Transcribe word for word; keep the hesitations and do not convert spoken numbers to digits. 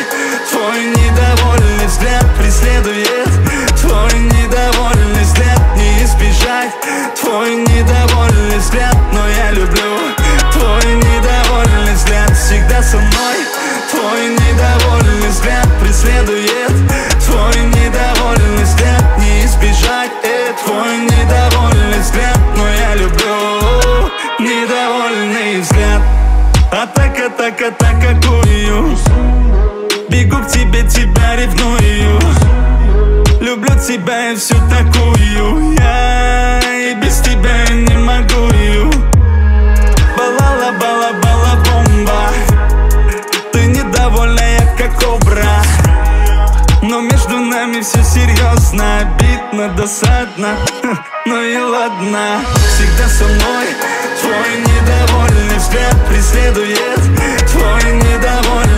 твой недовольный взгляд преследует. Твой недовольный взгляд не избежать. Твой недовольный взгляд, но я люблю. Твой недовольный взгляд всегда со мной. Твой недовольный взгляд преследует. Твой недовольный взгляд не избежать. э, Твой недовольный взгляд, но я люблю. Недовольный взгляд. Атака, атака, атакую. Бегу к тебе, тебя ревную. Люблю тебя и всю такую. Я и без тебя не могу. Балала, бала, бала, бомба. Ты недовольная, как кобра. Но между нами все серьезно. Обидно, досадно, ну и ладно. Всегда со мной. Твой недовольный взгляд преследует. Твой недовольный